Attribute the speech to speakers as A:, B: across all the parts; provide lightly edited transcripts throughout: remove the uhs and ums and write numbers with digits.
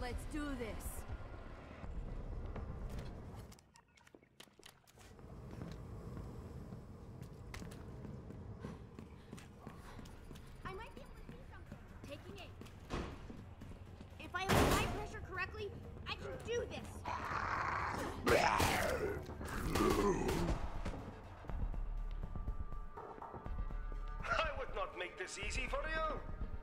A: Let's do this. I might be able to see something. Taking aim. If I apply pressure correctly, I can do this.
B: I would not make this easy for you.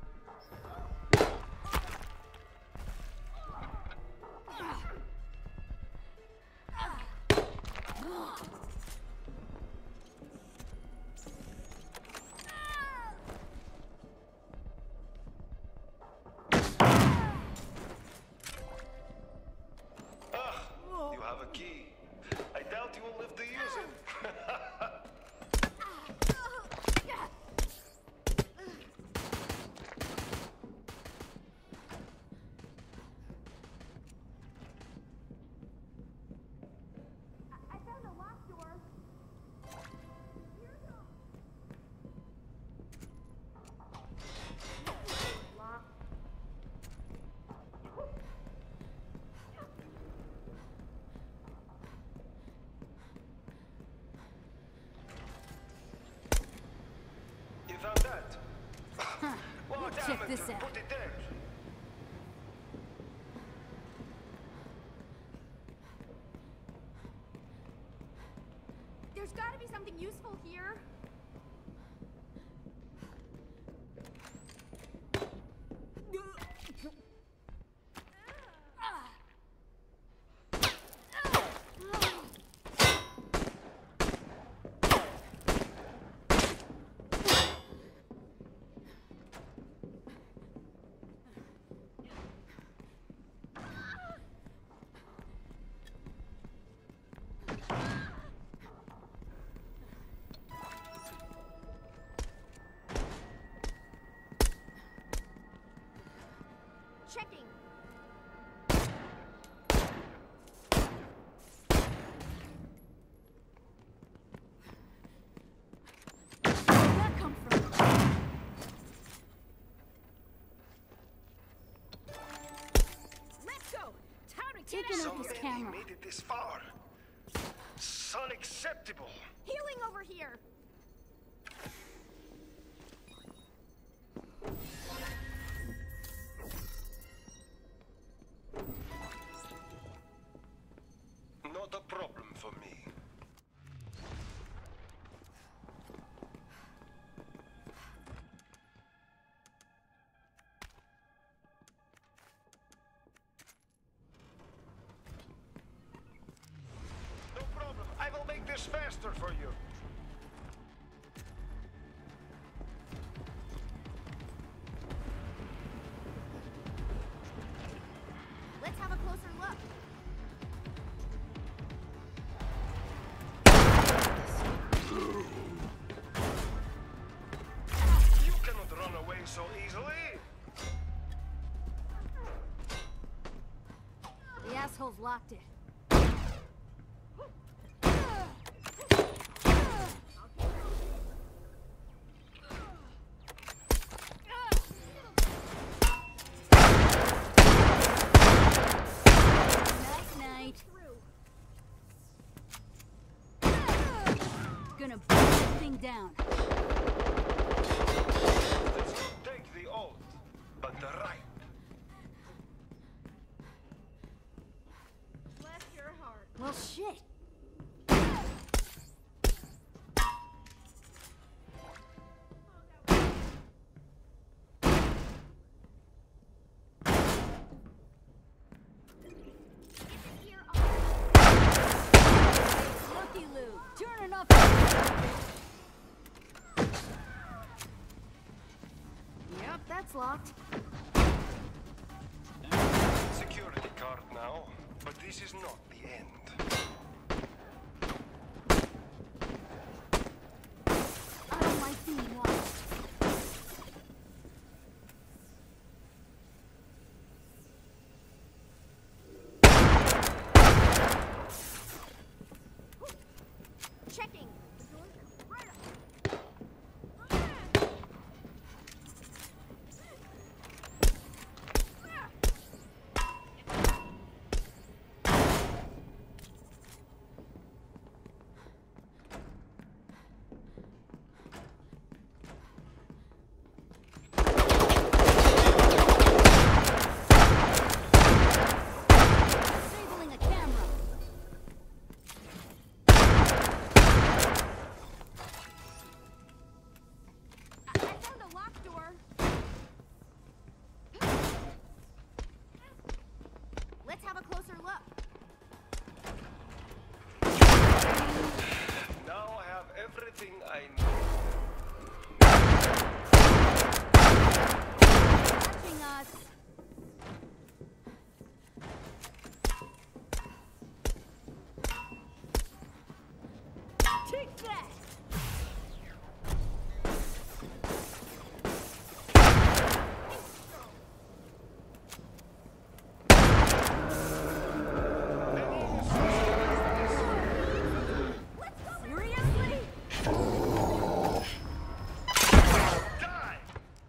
B: You have a key. I doubt you will live to use it.
A: I found a locked door.
B: You found that? Well,
A: Check this out.
B: Put it there.
A: There's gotta be something useful here. Checking. Where'd that come from? Let's go. Time to get out.
B: So
A: This
B: many
A: camera.
B: made it this far. It's unacceptable.
A: Healing over here.
B: Not a problem for me. No problem. I will make this faster for you.
A: Let's have a closer look.
B: You cannot run away so easily.
A: The assholes locked it. Night. Gonna break that thing down.
B: Let's not take the old, but the right.
A: Bless your heart. Well, shit. Looky Lou, turning off. Yep, that's locked.
B: Security card now, but this is not the end.
A: I don't like being watched. Checking. Right up. Take that! Seriously?
B: Die!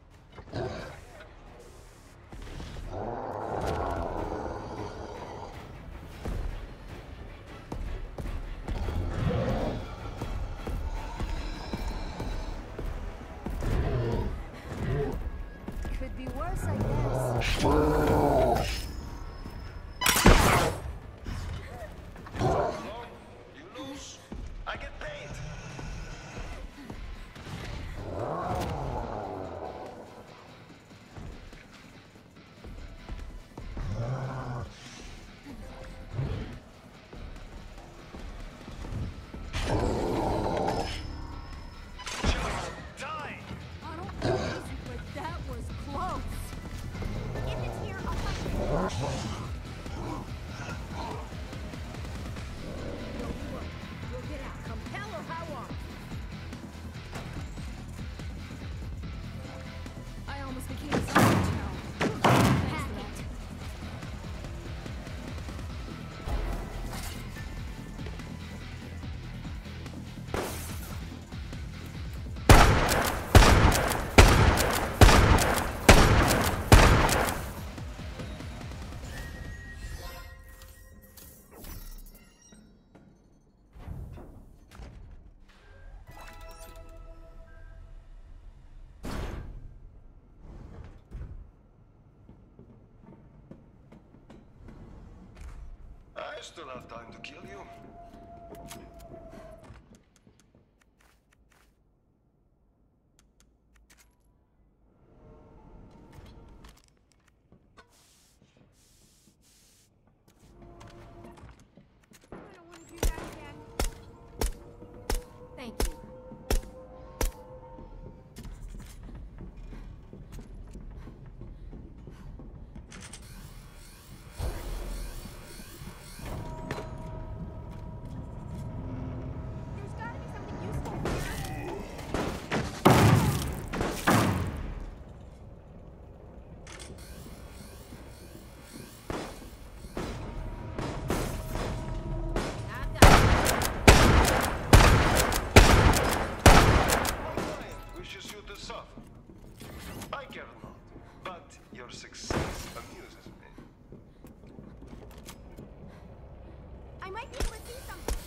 A: Could be worse, I guess.
B: No, you lose. I get paid. Just die!
A: I don't know, but that was close. If it's here, I'll find it. We'll get out. Compel or how long? I almost became a zombie now. Hack it.
B: I still have time to kill you.
A: I don't want to do that again. Thank you. There's gotta be something useful here. I've got
B: We should shoot this off. I care not, but your success amuses me.
A: I might be able to see something.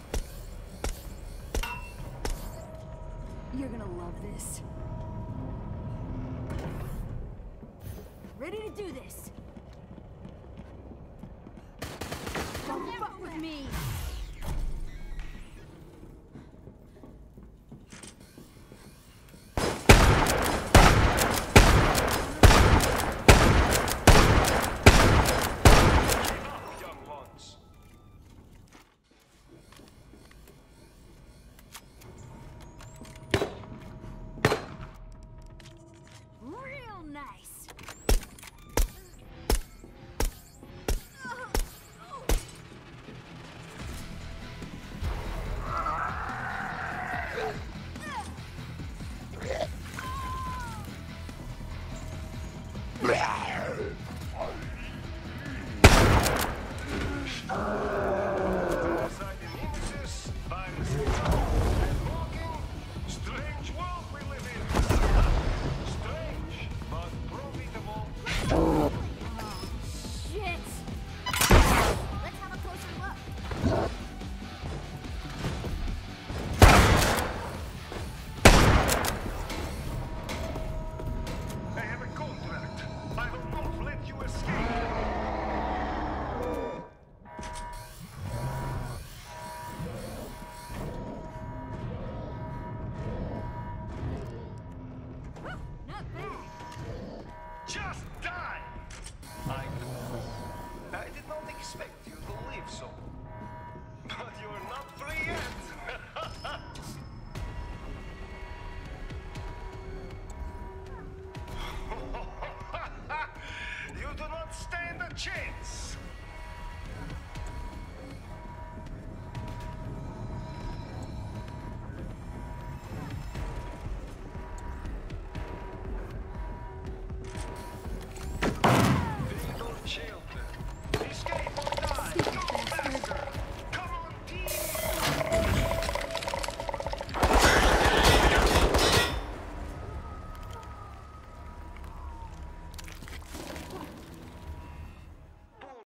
A: You're gonna love this. Ready to do this.